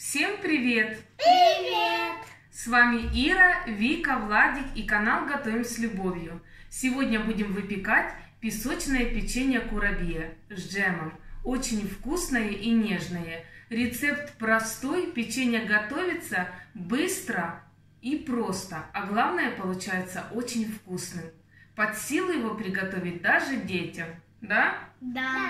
Всем привет! Привет! С вами Ира, Вика, Владик и канал Готовим с любовью. Сегодня будем выпекать песочное печенье курабье с джемом. Очень вкусное и нежное. Рецепт простой, печенье готовится быстро и просто, а главное, получается очень вкусным. Под силу его приготовить даже детям, да? Да.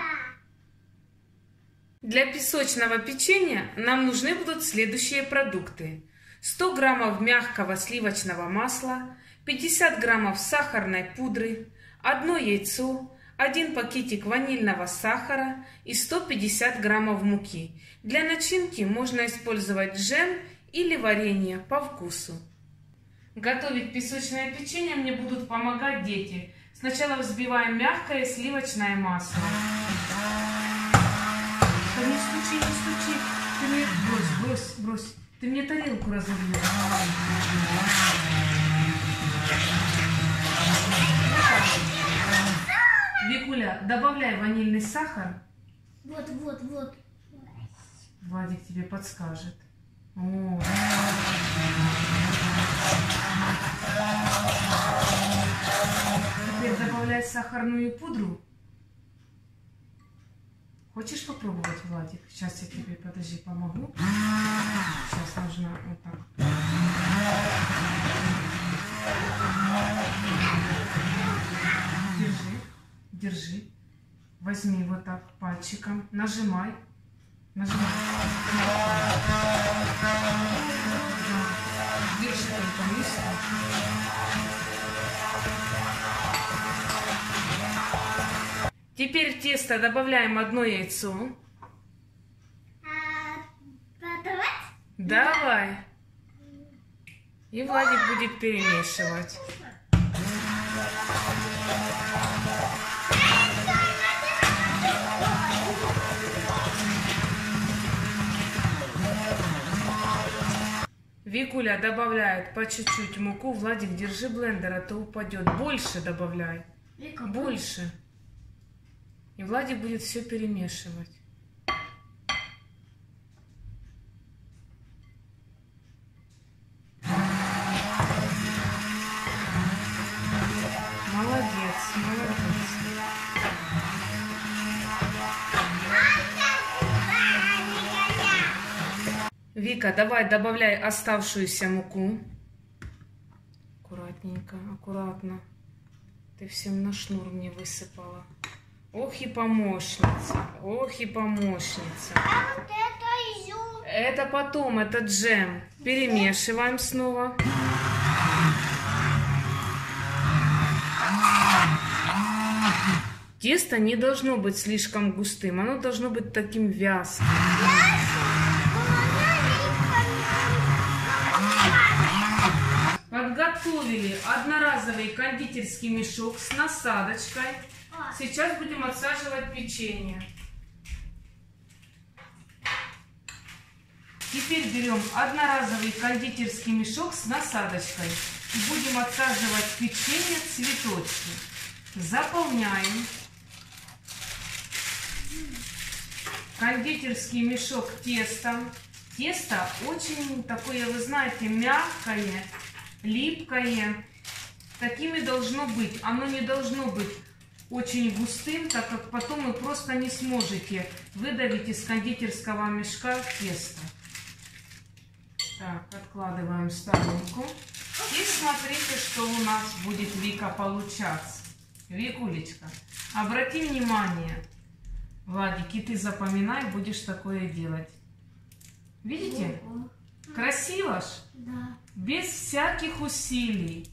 Для песочного печенья нам нужны будут следующие продукты. 100 граммов мягкого сливочного масла, 50 граммов сахарной пудры, 1 яйцо, 1 пакетик ванильного сахара и 150 граммов муки. Для начинки можно использовать джем или варенье по вкусу. Готовить песочное печенье мне будут помогать дети. Сначала взбиваем мягкое сливочное масло. Да не стучи, не стучи. Ты мне... Брось. Ты мне тарелку разобьешь. Викуля, добавляй ванильный сахар. Вот. Владик тебе подскажет. Теперь добавляй сахарную пудру. Хочешь попробовать, Владик? Сейчас я тебе, подожди, помогу. Сейчас нужно вот так. Держи. Возьми вот так пальчиком, нажимай. Держи только низко. Теперь в тесто добавляем 1 яйцо. Давай. И Владик будет перемешивать. Викуля добавляет по чуть-чуть муку. Владик, держи блендер, а то упадет. Больше добавляй. Больше. И Владик будет все перемешивать. Молодец. Вика, давай добавляй оставшуюся муку. Аккуратненько, аккуратно. Ты всем на шнур мне высыпала. Ох и помощница. А вот это изюм. Это потом, это джем. Перемешиваем снова. Тесто не должно быть слишком густым, оно должно быть таким вязким. Подготовили одноразовый кондитерский мешок с насадочкой. Сейчас будем отсаживать печенье. Теперь берем одноразовый кондитерский мешок с насадочкой и будем отсаживать печенье в цветочки. Заполняем кондитерский мешок тестом. Тесто очень такое, вы знаете, мягкое, липкое. Таким и должно быть. Оно не должно быть очень густым, так как потом вы просто не сможете выдавить из кондитерского мешка тесто. Так, откладываем в сторонку. И смотрите, что у нас будет, Вика, получаться. Викулечка, обрати внимание. Владик, и ты запоминай, будешь такое делать. Видите? Красиво ж? Да. Без всяких усилий.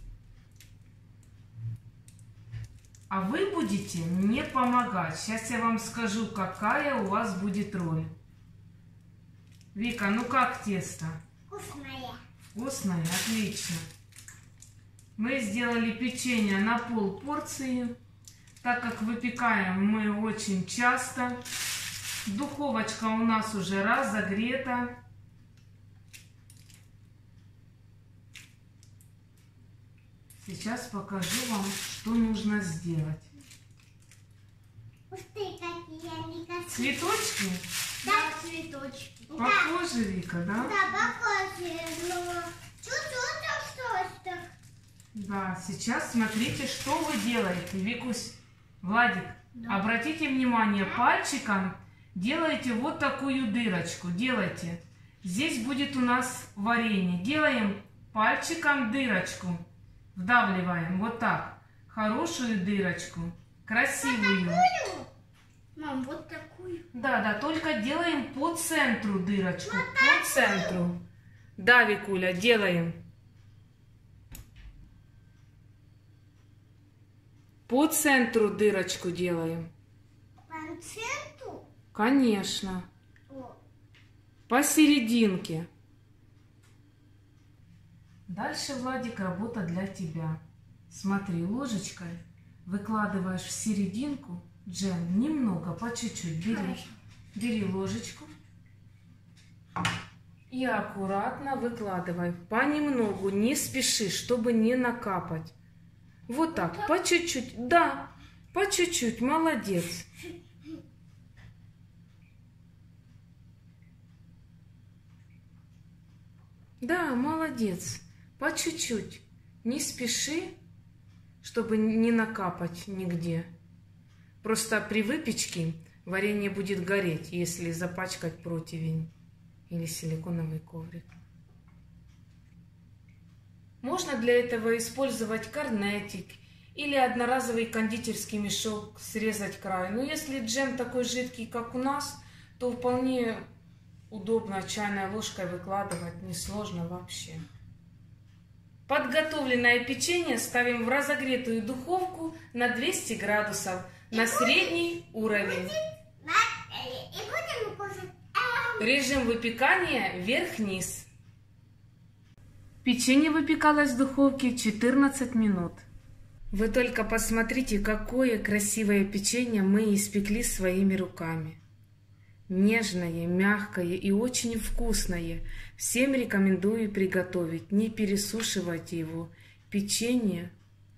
А вы будете мне помогать. Сейчас я вам скажу, какая у вас будет роль. Вика, ну как тесто? Вкусная. Вкусное? Отлично. Мы сделали печенье на пол порции. Так как выпекаем мы очень часто. Духовочка у нас уже разогрета. Сейчас покажу вам, что нужно сделать. Ух ты, какие они красивые. Цветочки Да, цветочки. Похоже, Вика, да? Да, похоже, но чуть-чуть осталось. Да, сейчас смотрите, что вы делаете. Викусь, Владик, обратите внимание, пальчиком делаете вот такую дырочку. Делайте. Здесь будет у нас варенье. Делаем пальчиком дырочку. Вдавливаем вот так. Хорошую дырочку. Красивую. Мам, вот такую. Да, только делаем по центру дырочку. По центру. Да, Викуля, делаем. По центру дырочку делаем. По центру? Конечно. О. Посерединке. Дальше, Владик, работа для тебя. Смотри, ложечкой выкладываешь в серединку джем немного, по чуть-чуть. Бери ложечку и аккуратно выкладывай. Понемногу, не спеши, чтобы не накапать. Вот так, по чуть-чуть. Да, по чуть-чуть. Молодец. Да, молодец. По чуть-чуть. Не спеши, чтобы не накапать нигде. Просто при выпечке варенье будет гореть, если запачкать противень или силиконовый коврик. Можно для этого использовать корнетик или одноразовый кондитерский мешок, срезать край. Но если джем такой жидкий, как у нас, то вполне удобно чайной ложкой выкладывать, несложно вообще. Подготовленное печенье ставим в разогретую духовку на 200 градусов на средний уровень. И будем кушать. Режим выпекания вверх-вниз. Печенье выпекалось в духовке 14 минут. Вы только посмотрите, какое красивое печенье мы испекли своими руками. Нежное, мягкое и очень вкусное. Всем рекомендую приготовить. Не пересушивайте его. Печенье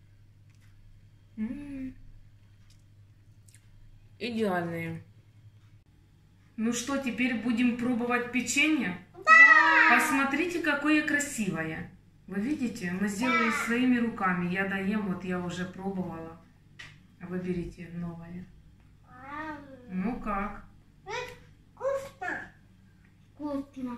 идеальное. Ну что, теперь будем пробовать печенье? Да! Посмотрите, какое красивое. Вы видите, мы сделали своими руками. Я доем, вот я уже пробовала. Выберите новое. Ну как? Вкусно. Вкусно.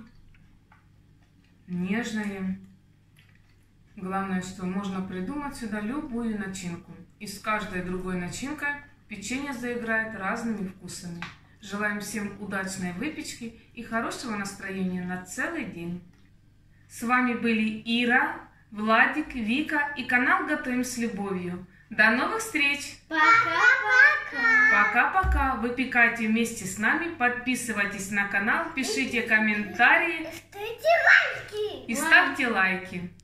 Нежное. Главное, что можно придумать сюда любую начинку. И с каждой другой начинкой печенье заиграет разными вкусами. Желаем всем удачной выпечки и хорошего настроения на целый день. С вами были Ира, Владик, Вика и канал Готовим с любовью. До новых встреч! Пока-пока. Пока-пока! Выпекайте вместе с нами, подписывайтесь на канал, пишите комментарии Ставьте лайки. и ставьте лайки.